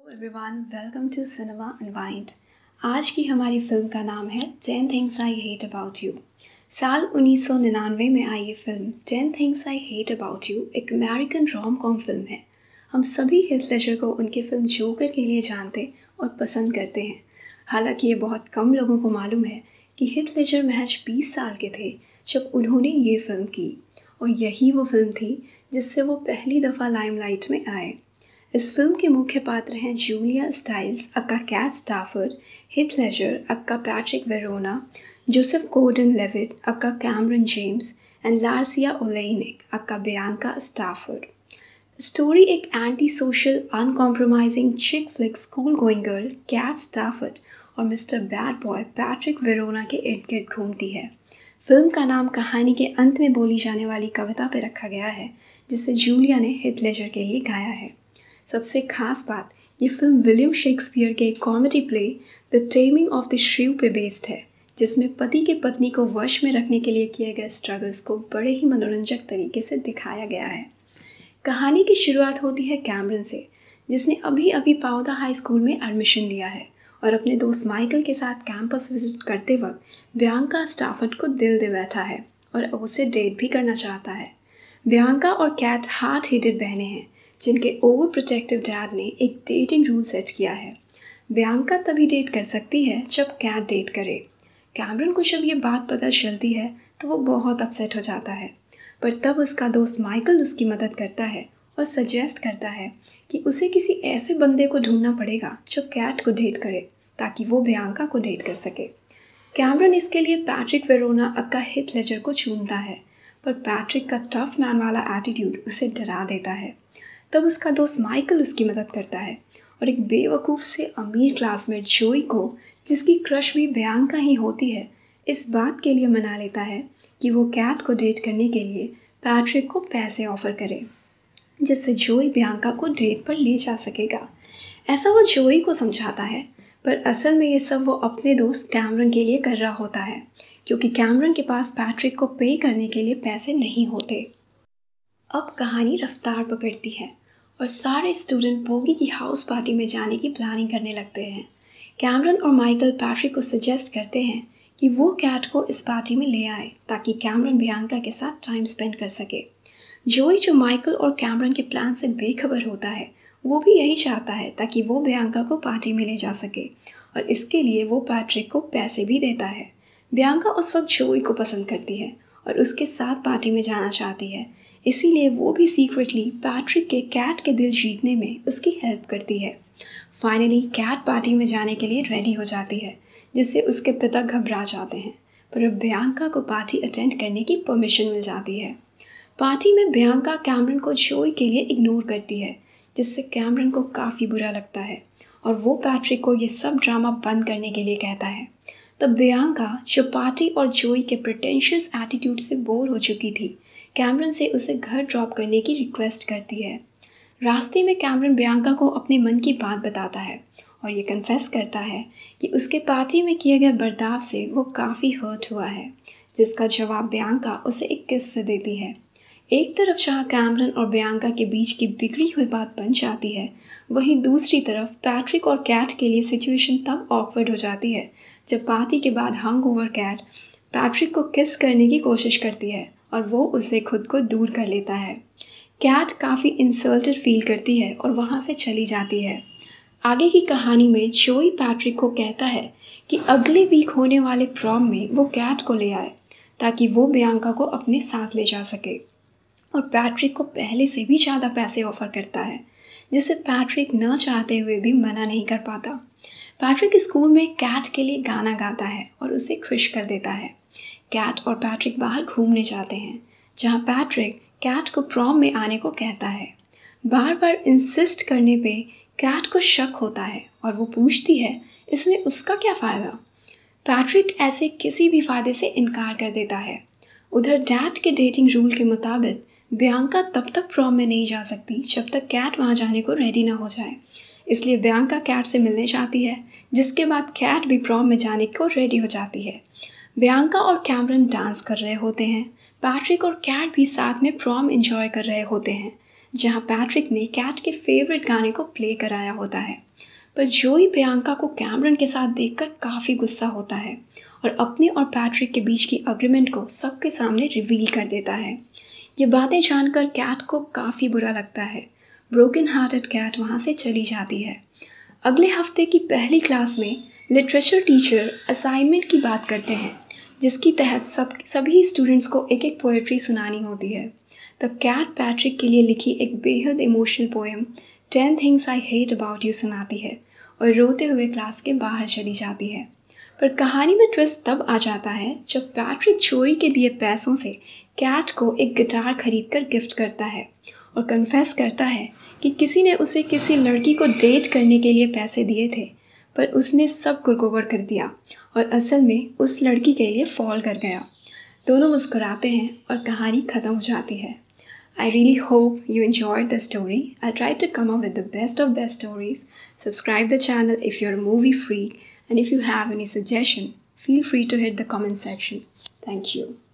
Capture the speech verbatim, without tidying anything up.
Everyone, welcome to Cinema Unwind. आज की हमारी फिल्म का नाम है ten things I hate about you. साल उन्नीस सौ निन्यानवे में आई ये film ten things I hate about you एक अमेरिकन रोम कॉम फिल्म है। हम सभी हीथ लेजर को उनकी फिल्म जोकर के लिए जानते और पसंद करते हैं। हालांकि ये बहुत कम लोगों को मालूम है कि हीथ लेजर महज बीस साल के थे जब उन्होंने ये फिल्म की, और यही वो फिल्म थी जिससे वो पहली दफ़ा लाइमलाइट में आए। इस फिल्म के मुख्य पात्र हैं Julia Stiles aka Kat Stratford, Heath Ledger aka Patrick Verona, Joseph Gordon Levitt aka Cameron James and Larisa Oleynik aka Bianca Stratford. Story एक anti social uncompromising chick flick school going girl Kat Stratford और Mister bad boy Patrick Verona के इर्द गिर्द घूमती है। Film का नाम कहानी के अंत में बोली जाने वाली कविता पर रखा गया है, जिसे जूलिया ने हीथ लेजर के लिए गाया है। सबसे खास बात, ये फिल्म विलियम शेक्सपियर के comedy play the taming of the shrew पे बेस्ड है, जिसमें पति के पत्नी को वश में रखने के लिए किए गए स्ट्रगल्स को बड़े ही मनोरंजक तरीके से दिखाया गया है। कहानी की शुरुआत होती है कैमरन से, जिसने अभी अभी पाउदा हाई स्कूल में एडमिशन लिया है और अपने दोस्त माइकल के साथ कैंपस विजिट करते वक्त बियांका स्टाफर्ड को दिल दे बैठा है और अब उसे डेट भी करना चाहता है। बियांका और कैट हार्ट हेटेड बहनें हैं, जिनके ओवर प्रोटेक्टिव डैड ने एक डेटिंग रूल सेट किया है। बियांका तभी डेट कर सकती है जब कैट डेट करे। कैमरन को जब ये बात पता चलती है तो वो बहुत अपसेट हो जाता है, पर तब उसका दोस्त माइकल उसकी मदद करता है और सजेस्ट करता है कि उसे किसी ऐसे बंदे को ढूंढना पड़ेगा जो कैट को डेट करे ताकि वो बियांका को डेट कर सके। कैमरन इसके लिए Patrick Verona aka Heath Ledger को चुनता है, पर पैट्रिक का टफ मैन वाला एटीट्यूड उसे डरा देता है। तब उसका दोस्त माइकल उसकी मदद करता है और एक बेवकूफ़ से अमीर क्लासमेट जोई को, जिसकी क्रश भी बियांका ही होती है, इस बात के लिए मना लेता है कि वो कैट को डेट करने के लिए पैट्रिक को पैसे ऑफर करे, जिससे जोई बियांका को डेट पर ले जा सकेगा। ऐसा वो जोई को समझाता है, पर असल में ये सब वो अपने दोस्त कैमरन के लिए कर रहा होता है, क्योंकि कैमरन के पास पैट्रिक को पे करने के लिए पैसे नहीं होते। अब कहानी रफ्तार पकड़ती है और सारे स्टूडेंट बोगी की हाउस पार्टी में जाने की प्लानिंग करने लगते हैं। कैमरन और माइकल पैट्रिक को सजेस्ट करते हैं कि वो कैट को इस पार्टी में ले आए ताकि कैमरन बियांका के साथ टाइम स्पेंड कर सके। जोई, जो माइकल और कैमरन के प्लान से बेखबर होता है, वो भी यही चाहता है ताकि वो बियांका को पार्टी में ले जा सके, और इसके लिए वो पैट्रिक को पैसे भी देता है। बियांका उस वक्त जोई को पसंद करती है और उसके साथ पार्टी में जाना चाहती है, इसीलिए वो भी सीक्रेटली पैट्रिक के कैट के दिल जीतने में उसकी हेल्प करती है। फाइनली कैट पार्टी में जाने के लिए रेडी हो जाती है, जिससे उसके पिता घबरा जाते हैं, पर अब बियांका को पार्टी अटेंड करने की परमिशन मिल जाती है। पार्टी में बियांका कैमरन को जोई के लिए इग्नोर करती है, जिससे कैमरन को काफ़ी बुरा लगता है और वो पैट्रिक को ये सब ड्रामा बंद करने के लिए कहता है। तब बियांका, जो पार्टी और जोई के प्रिटेंशियस एटीट्यूड से बोर हो चुकी थी, कैमरन से उसे घर ड्रॉप करने की रिक्वेस्ट करती है। रास्ते में कैमरन बियांका को अपने मन की बात बताता है और ये कन्फेस करता है कि उसके पार्टी में किए गए बर्ताव से वो काफ़ी हर्ट हुआ है, जिसका जवाब बियांका उसे एक किस से देती है। एक तरफ जहाँ कैमरन और बियांका के बीच की बिगड़ी हुई बात बन जाती है, वहीं दूसरी तरफ पैट्रिक और कैट के लिए सिचुएशन तब ऑकवर्ड हो जाती है जब पार्टी के बाद हंग ओवर कैट पैट्रिक को किस करने की कोशिश करती है और वो उसे खुद को दूर कर लेता है। कैट काफ़ी इंसल्टेड फील करती है और वहाँ से चली जाती है। आगे की कहानी में जोई पैट्रिक को कहता है कि अगले वीक होने वाले प्रॉम में वो कैट को ले आए ताकि वो बियांका को अपने साथ ले जा सके, और पैट्रिक को पहले से भी ज़्यादा पैसे ऑफर करता है, जिसे पैट्रिक न चाहते हुए भी मना नहीं कर पाता। पैट्रिक स्कूल में कैट के लिए गाना गाता है और उसे खुश कर देता है। कैट और पैट्रिक बाहर घूमने जाते हैं, जहां पैट्रिक कैट को प्रॉम में आने को कहता है। बार बार इंसिस्ट करने पे कैट को शक होता है और वो पूछती है इसमें उसका क्या फ़ायदा। पैट्रिक ऐसे किसी भी फ़ायदे से इनकार कर देता है। उधर डैड के डेटिंग रूल के मुताबिक बियांका तब तक प्रॉम में नहीं जा सकती जब तक कैट वहाँ जाने को रेडी ना हो जाए, इसलिए बियांका कैट से मिलने जाती है, जिसके बाद कैट भी प्रॉम में जाने को रेडी हो जाती है। बियांका और कैमरन डांस कर रहे होते हैं। पैट्रिक और कैट भी साथ में प्रॉम एंजॉय कर रहे होते हैं। जहाँ पैट्रिक ने कैट के फेवरेट गाने को प्ले कराया होता है। पर जोई प्रियंका को कैमरन के साथ देखकर काफ़ी गुस्सा होता है और अपने और पैट्रिक के बीच की अग्रीमेंट को सबके सामने रिवील कर देता है। ये बातें जानकर कैट को काफ़ी बुरा लगता है। ब्रोकन हार्टेड कैट वहाँ से चली जाती है। अगले हफ्ते की पहली क्लास में लिटरेचर टीचर असाइनमेंट की बात करते हैं, जिसकी तहत सब सभी स्टूडेंट्स को एक एक पोएट्री सुनानी होती है। तब कैट पैट्रिक के लिए लिखी एक बेहद emotional poem ten things I hate about you सुनाती है और रोते हुए क्लास के बाहर चली जाती है। पर कहानी में ट्विस्ट तब आ जाता है जब पैट्रिक जोई के दिए पैसों से कैट को एक गिटार खरीद कर गिफ्ट करता है और कन्फेस करता है कि किसी ने उसे किसी लड़की को डेट करने के लिए पैसे दिए थे, पर उसने सब कुरकोबर कर दिया और असल में उस लड़की के लिए फॉल कर गया। दोनों मुस्कुराते हैं और कहानी ख़त्म हो जाती है। I really hope you enjoyed the story. I tried to come up with the best of best stories. Subscribe the channel if you're a movie freak, and if you have any suggestion, feel free to hit the comment section. Thank you.